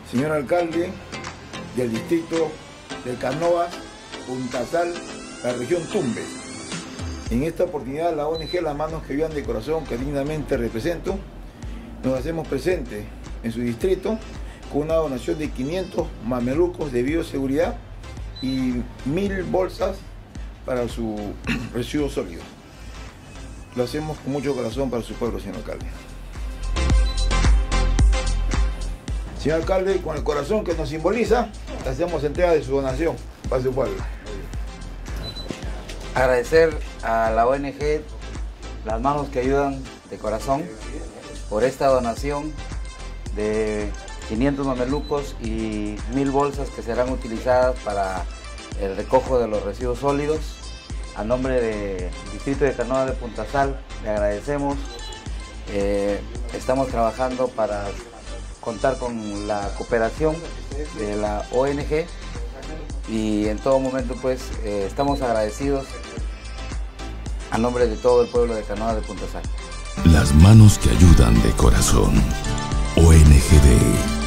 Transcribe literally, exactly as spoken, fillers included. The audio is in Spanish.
Señor alcalde del distrito del Canoas, Punta Sal, la región Tumbes. En esta oportunidad la O N G Las Manos que Ayudan de Corazón, que dignamente represento, nos hacemos presentes en su distrito con una donación de quinientos mamelucos de bioseguridad y mil bolsas para su residuo sólido. Lo hacemos con mucho corazón para su pueblo, señor alcalde. Señor alcalde, con el corazón que nos simboliza, hacemos entrega de su donación para su pueblo. Agradecer a la O N G Las Manos que Ayudan de Corazón por esta donación de quinientos mamelucos y mil bolsas que serán utilizadas para el recojo de los residuos sólidos. A nombre del distrito de Canoas de Punta Sal, le agradecemos. Eh, estamos trabajando para contar con la cooperación de la O N G y en todo momento pues eh, estamos agradecidos a nombre de todo el pueblo de Canoas de Punta Sal. Las Manos que Ayudan de Corazón, O N G D.